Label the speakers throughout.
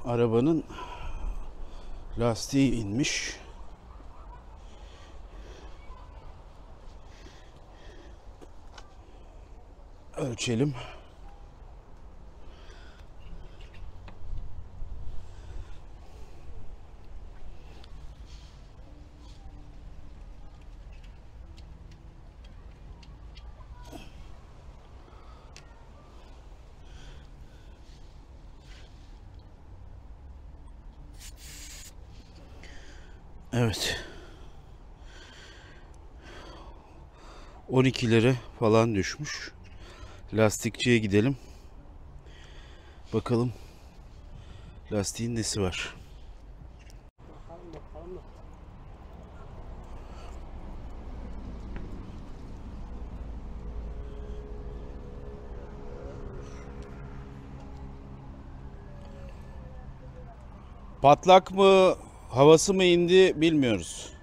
Speaker 1: Arabanın lastiği inmiş. Ölçelim. Evet. 12'lere falan düşmüş. Lastikçiye gidelim. Bakalım lastiğin nesi var. Patlak mı, havası mı indi bilmiyoruz.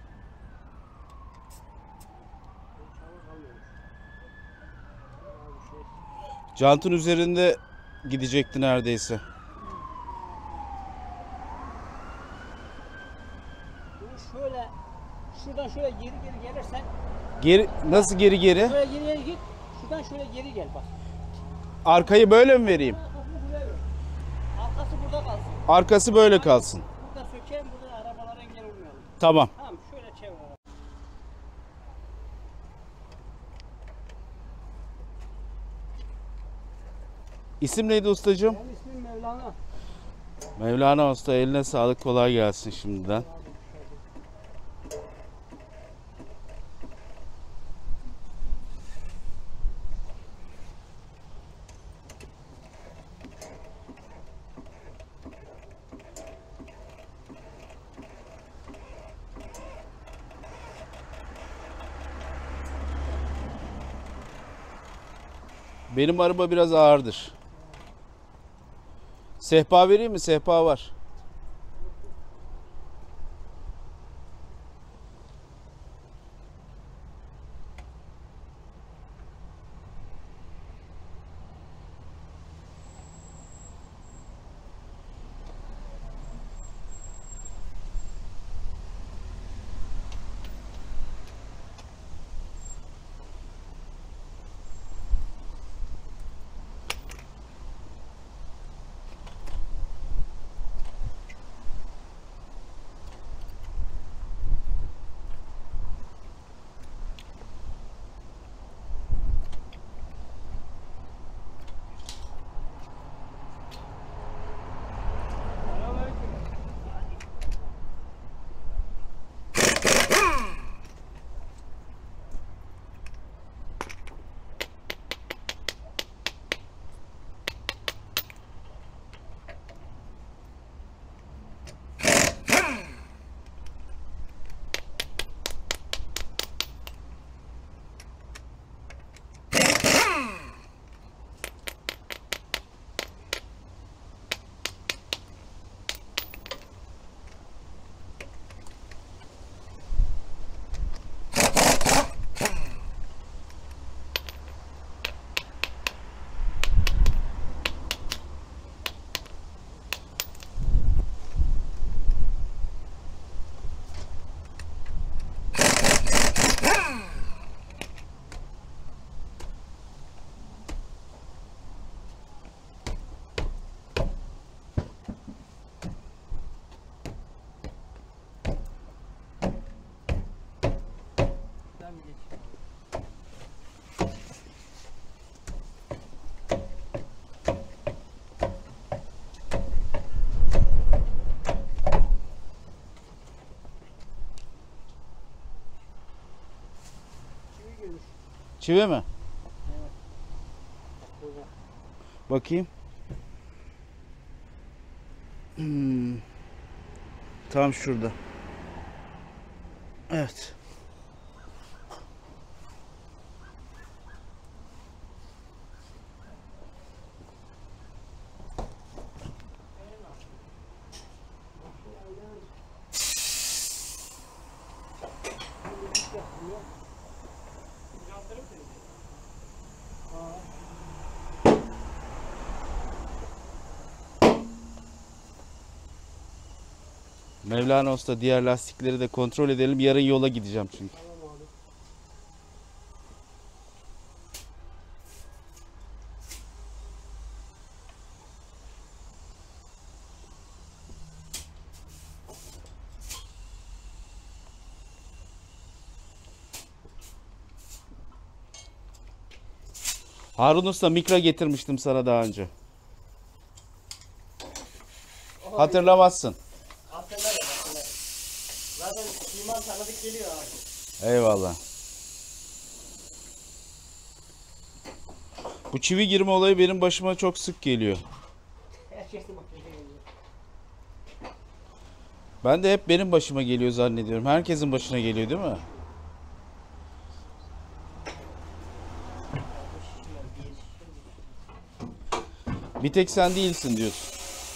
Speaker 1: Jantın üzerinde gidecekti neredeyse.
Speaker 2: Şöyle, şuradan şöyle geri gelirsen.
Speaker 1: Nasıl geri geri?
Speaker 2: Şöyle geriye git, şuradan şöyle geri gel bak.
Speaker 1: Arkayı böyle mi vereyim?
Speaker 2: Arkası burada kalsın.
Speaker 1: Arkası böyle kalsın.
Speaker 2: Burada sökeyim, burada arabalara engel olmayalım.
Speaker 1: Tamam.
Speaker 2: Tamam, şöyle çevir.
Speaker 1: İsim neydi ustacığım?
Speaker 2: Benim ismim Mevlana.
Speaker 1: Mevlana Usta, eline sağlık, kolay gelsin şimdiden. Benim araba biraz ağırdır. Sehpa vereyim mi? Sehpa var. Çivi mi?
Speaker 2: Evet. Burada.
Speaker 1: Bakayım. Tam şurada. Evet. Mevlana Usta diğer lastikleri de kontrol edelim. Yarın yola gideceğim çünkü.
Speaker 2: Tamam abi.
Speaker 1: Harun Usta mikra getirmiştim sana daha önce. Hatırlamazsın.
Speaker 2: Hatırlarım. Zaten iman tanıdık geliyor abi.
Speaker 1: Eyvallah. Bu çivi girme olayı benim başıma çok sık geliyor.
Speaker 2: Herkesin başına geliyor.
Speaker 1: Ben de hep benim başıma geliyor zannediyorum. Herkesin başına geliyor değil mi? Bir tek sen değilsin diyorsun.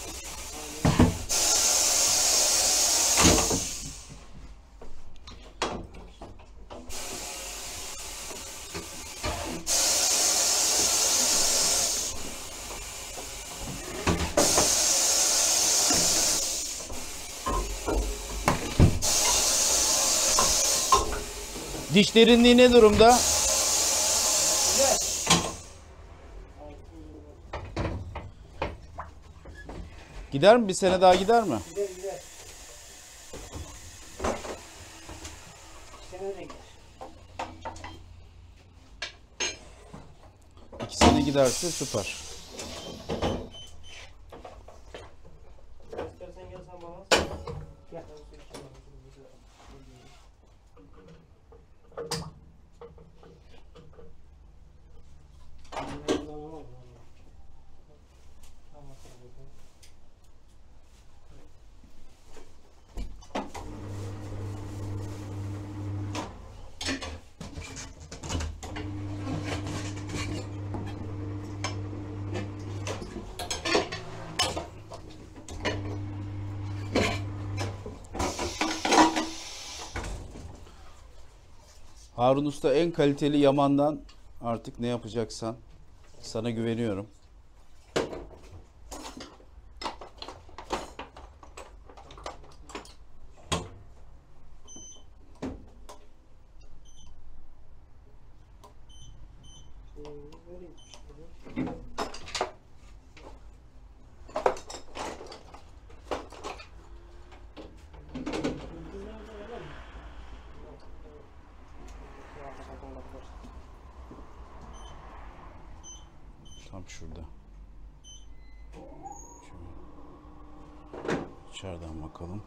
Speaker 1: Diş derinliği ne durumda? Gider mi? Bir sene daha gider mi?
Speaker 2: Gider gider. Sene de gider.
Speaker 1: 2 sene giderse süper.
Speaker 2: İstersen gel sen bana. Gel.
Speaker 1: Harun Usta en kaliteli Yaman'dan artık ne yapacaksan sana güveniyorum. Tam şurada. Şöyle. İçeriden bakalım.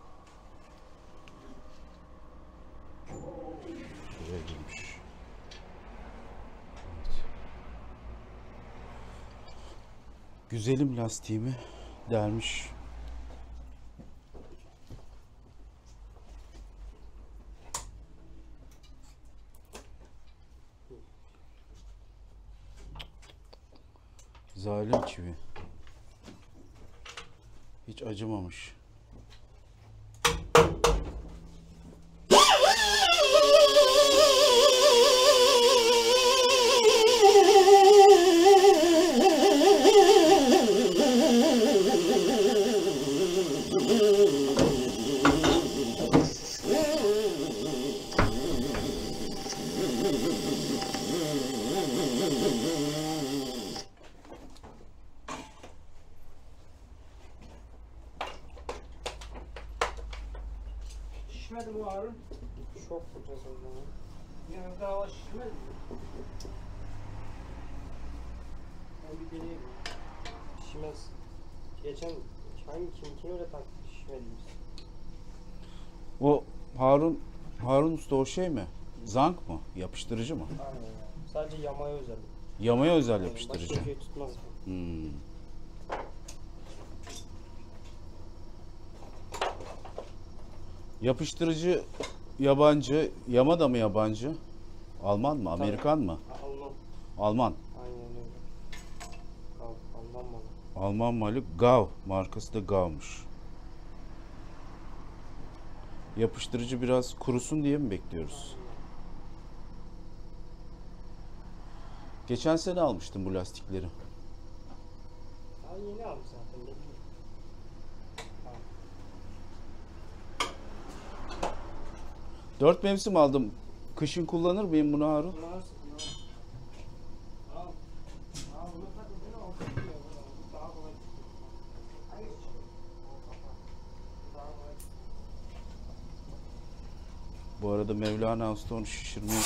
Speaker 1: Şuraya girmiş. Evet. Güzelim lastiğimi delmiş. Zalim çivi. Hiç acımamış.
Speaker 2: Şişmedi mi Harun? Çok güzel oldu. Yanında hava şişmedi mi? Ben bir deneyeyim. Şişmez. Geçen kim öyle taktı şişmedi biz.
Speaker 1: O Harun Usta o şey mi? Zank mı? Yapıştırıcı mı?
Speaker 2: Aynen ya. Sadece yamaya özel.
Speaker 1: Yamaya özel
Speaker 2: Yani
Speaker 1: yapıştırıcı.
Speaker 2: başka şey tutmaz.
Speaker 1: Hmm.
Speaker 2: Yapıştırıcı
Speaker 1: Yabancı, yama da mı yabancı? Alman mı,
Speaker 2: Tabii.
Speaker 1: Amerikan mı?
Speaker 2: Alman.
Speaker 1: Alman.
Speaker 2: Aynen öyle. Alman malı.
Speaker 1: Alman malı Gav. Markası da Gav'mış. Yapıştırıcı biraz kurusun diye mi bekliyoruz? Geçen sene almıştım bu lastikleri.
Speaker 2: Daha yeni aldı zaten. Ne bileyim.
Speaker 1: 4 mevsim aldım. Kışın kullanır mıyım bunu Harun?
Speaker 2: Kullanırsın. Al. Al bunu takıldığını al. Daha kolay. Hayır. Daha kolay.
Speaker 1: Bu arada Mevlana Usta onu şişirmeyi...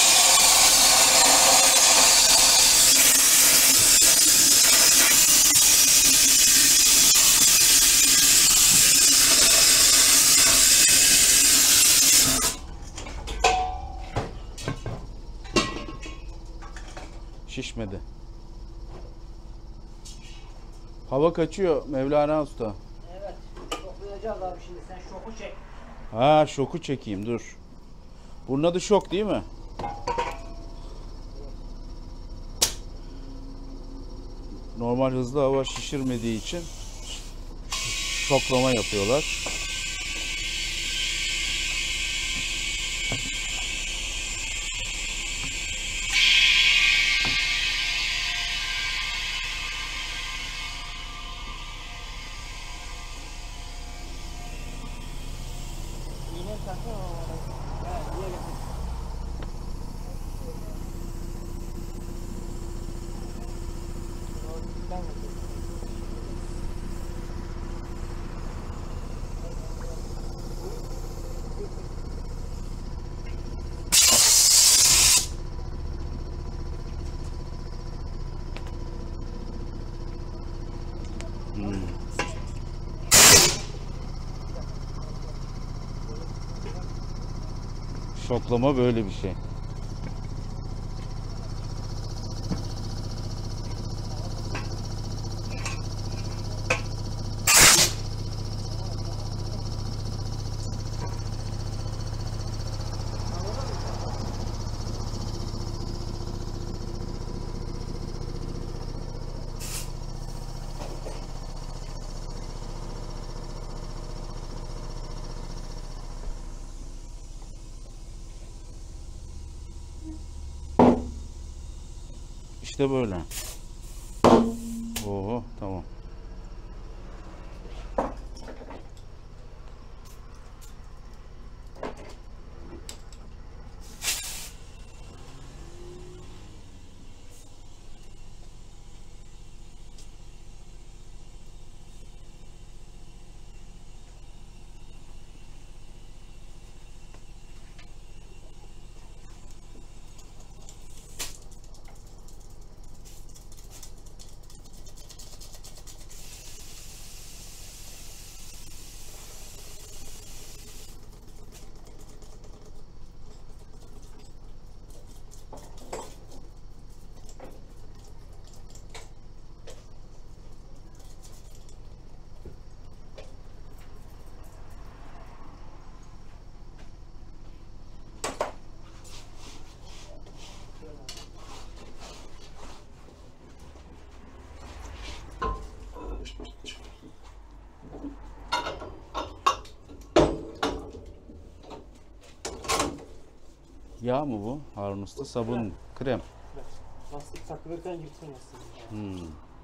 Speaker 1: Şişmedi. Hava kaçıyor Mevlana Usta.
Speaker 2: Evet. Şoklayacağız abi şimdi. Sen şoku çek.
Speaker 1: Ha, şoku çekeyim dur. Bunun adı şok değil mi? Normal hızlı hava şişirmediği için şoklama yapıyorlar.
Speaker 2: İğne takın ama. Evet. İyi getir. Ben getir.
Speaker 1: Şoklama böyle bir şey. İşte böyle. Oo, tamam. Yağ mı bu? Harun Usta sabun, krem.
Speaker 2: Lastik takılırken yırtılmasın.
Speaker 1: Hmm.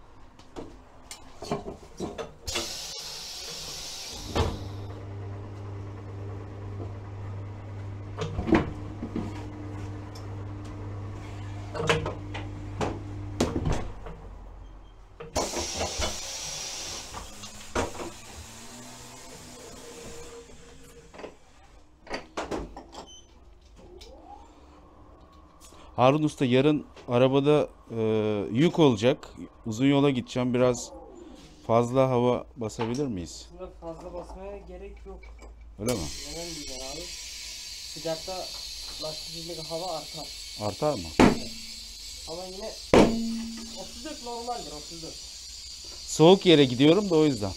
Speaker 1: Harun Usta yarın arabada yük olacak. Uzun yola gideceğim. Biraz fazla hava basabilir miyiz?
Speaker 2: Buna fazla basmaya gerek yok.
Speaker 1: Öyle mi?
Speaker 2: Neden diyeceğim abi? Sıcakta lastikli hava artar.
Speaker 1: Artar mı?
Speaker 2: Ama yine 34 normaldir, 34.
Speaker 1: Soğuk yere gidiyorum da o yüzden.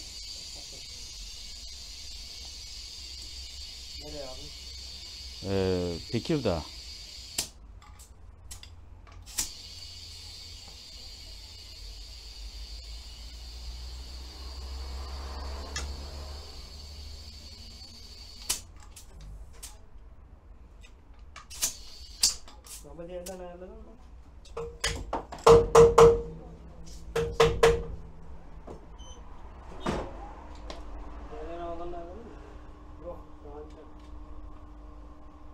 Speaker 2: Nereye abi?
Speaker 1: Tekirdağ.
Speaker 2: Ama diğerden ayarladın mı? Diğerden havalarını ayarladın mı? Yok, daha önce.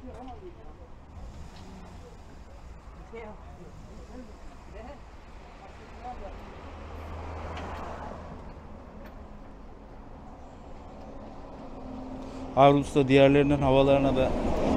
Speaker 1: Harun Usta diğerlerinin havalarına da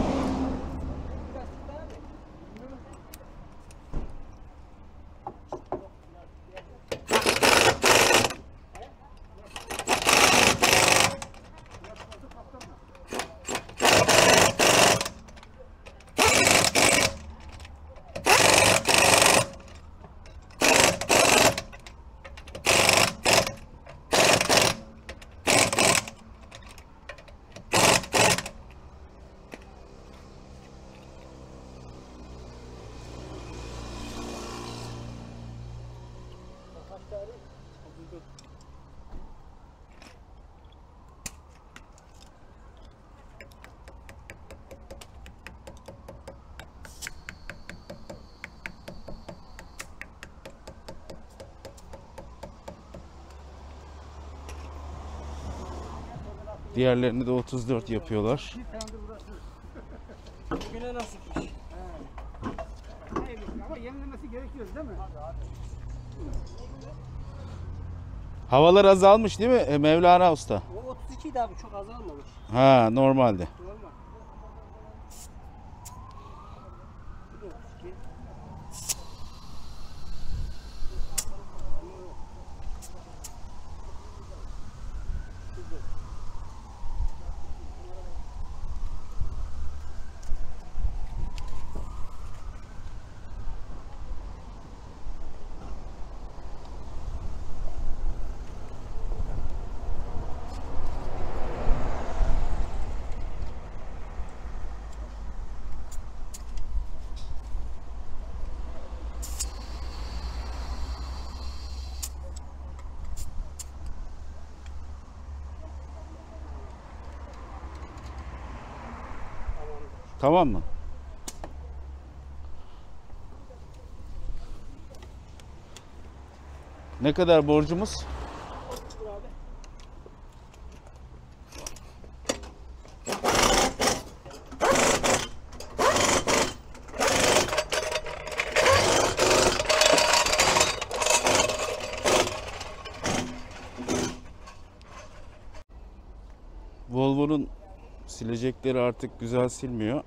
Speaker 1: diğerlerini de 34 yapıyorlar.
Speaker 2: Bugüne nasipmiş. Ama yenilemesi gerekiyor değil mi?
Speaker 1: Havalar azalmış değil mi Mevlana Usta?
Speaker 2: O 32 idi abi, çok azalmamış.
Speaker 1: Ha, normalde.
Speaker 2: Normal. Bu da 32.
Speaker 1: Tamam mı? Ne kadar borcumuz?
Speaker 2: Dur abi.
Speaker 1: Volvo'nun silecekleri artık güzel silmiyor.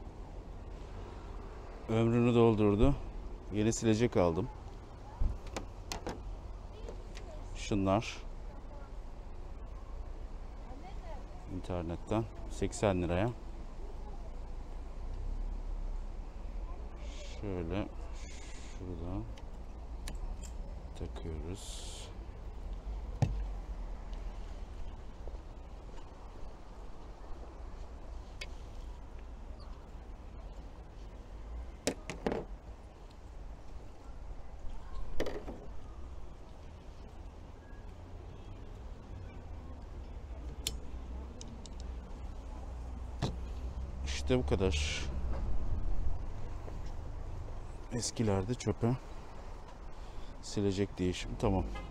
Speaker 1: Ömrünü doldurdu. Yeni silecek aldım. Şunlar. İnternetten 80 liraya. Şöyle şuradan takıyoruz. İşte bu kadar. Eskilerde çöpe silecek değişimi tamam.